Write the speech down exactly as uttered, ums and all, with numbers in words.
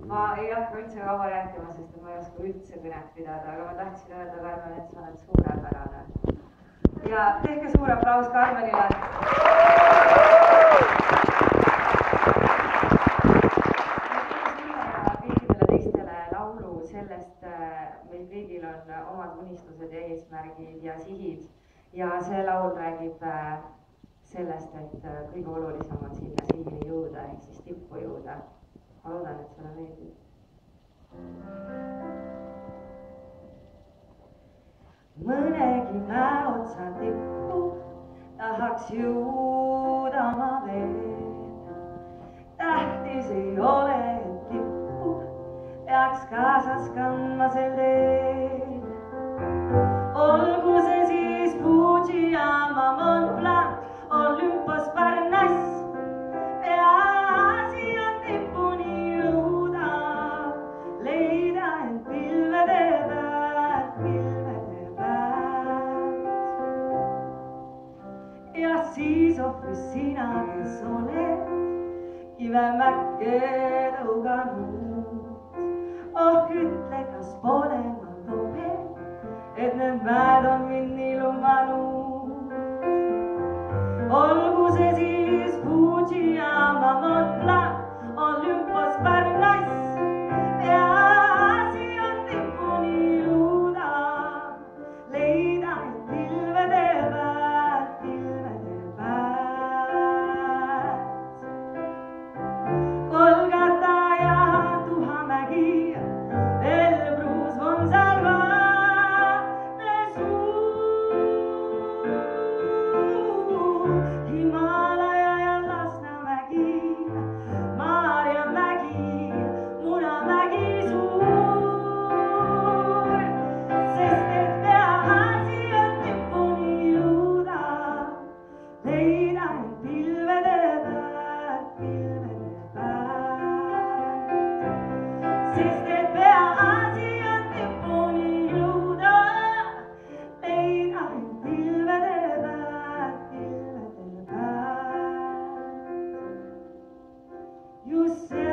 ma ei hakka üldse kaua rääkima, sest ma ei oska üldse kõnet pidada, aga ma tahtsin öelda Karmen, et sa oled suurepärane. Ja tehke suur aplaus Karmenile. Kõikidele teistele laulu sellest, meil kõigil on omad unistused ja eesmärgid ja sihid. Ja see laul räägib sellest, et kõige olulisem on sinna sihini jõuda, ehk siis tippu jõuda. Ma loodan, et sulle meeldib. Mõnegi mäe otsa tippu tahaks jõuda ma veel. Tähtis ei ole, et tippu peaks kaasas kandma sel teel. Olgu see siis Fuji Ama, Mont Blanc, Olympos, Parnass. Peaasi on tippuni jõuda, leida end pilvede pealt, pilvede pealt. Ja siis ohvis sina, kes oled kivemäkke tõuganud. Oh, ütle, kas pole ma tohe, et need mäed on mind nii lubanud. Olgu see siis Fuji Ama, Mont Blanc, Olympos, Parnass. Peaasi on tippuni jõuda, leida end pilvede pealt, pilvede pealt. Kolgata ja Tuhamägi, Elbrus, Gonsalva, Himalaja ja Lasnamägi, Maarjamägi, Munamägi suur. Sest et peaasi on tippuni jõuda, leida end pilvede pealt, pilvede pealt. Sest et peaasi on tippuni jõuda, leida end pilvede pealt, pilvede pealt. Just see